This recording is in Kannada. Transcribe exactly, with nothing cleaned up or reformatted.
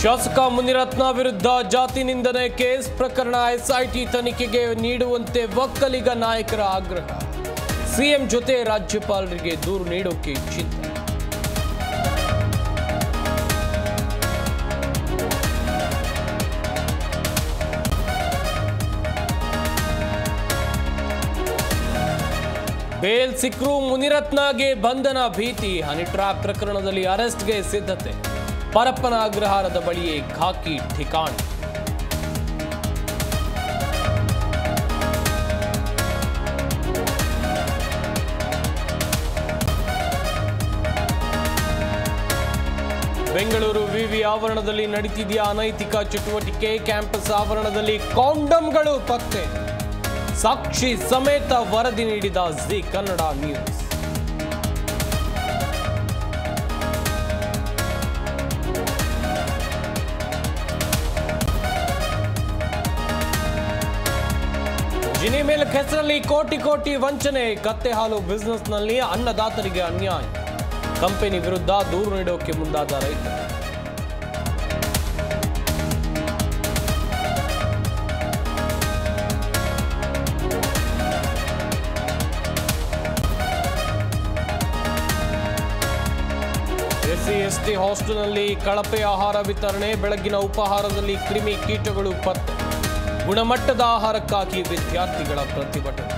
ಶಾಸಕ ಮುನಿರತ್ನ ವಿರುದ್ಧ ಜಾತಿ ನಿಂದನೆ ಕೇಸ್ ಪ್ರಕರಣ ಎಸ್ಐಟಿ ತನಿಖೆಗೆ ನೀಡುವಂತೆ ಒಕ್ಕಲಿಗ ನಾಯಕರ ಆಗ್ರಹ. ಸಿಎಂ ಜೊತೆ ರಾಜ್ಯಪಾಲರಿಗೆ ದೂರು ನೀಡೋಕೆ ಚಿಂತನೆ. ಬೇಲ್ ಸಿಕ್ರೂ ಮುನಿರತ್ನಗೆ ಬಂಧನ ಭೀತಿ. ಹನಿ ಟ್ರ್ಯಾಪ್ ಪ್ರಕರಣದಲ್ಲಿ ಅರೆಸ್ಟ್ಗೆ ಸಿದ್ಧತೆ. ಪರಪ್ಪನ ಅಗ್ರಹಾರದ ಬಳಿಯೇ ಖಾಕಿ ಠಿಕಾಣಿ. ಬೆಂಗಳೂರು ವಿವಿ ಆವರಣದಲ್ಲಿ ನಡೀತಿದೆಯಾ ಅನೈತಿಕ ಚಟುವಟಿಕೆ. ಕ್ಯಾಂಪಸ್ ಆವರಣದಲ್ಲಿ ಕಾಂಡಮ್ಗಳು ಪತ್ತೆ. ಸಾಕ್ಷಿ ಸಮೇತ ವರದಿ ನೀಡಿದ ಜಿ ಕನ್ನಡ ನ್ಯೂಸ್. ಜಿನಿ ಮಿಲ್ಕ್ ಹೆಸರಲ್ಲಿ ಕೋಟಿ ಕೋಟಿ ವಂಚನೆ. ಕತ್ತೆ ಹಾಲು ಬಿಸಿನೆಸ್ನಲ್ಲಿ ಅನ್ನದಾತರಿಗೆ ಅನ್ಯಾಯ. ಕಂಪನಿ ವಿರುದ್ಧ ದೂರು ನೀಡೋಕೆ ಮುಂದಾದ ರೈತ. ಎಸ್ಸಿ ಎಸ್ಟಿ ಹಾಸ್ಟೆಲ್ನಲ್ಲಿ ಕಳಪೆ ಆಹಾರ ವಿತರಣೆ. ಬೆಳಗಿನ ಉಪಹಾರದಲ್ಲಿ ಕ್ರಿಮಿ ಕೀಟಗಳು ಪತ್ತೆ. ಗುಣಮಟ್ಟದ ಆಹಾರಕ್ಕಾಗಿ ವಿದ್ಯಾರ್ಥಿಗಳ ಪ್ರತಿಭಟನೆ.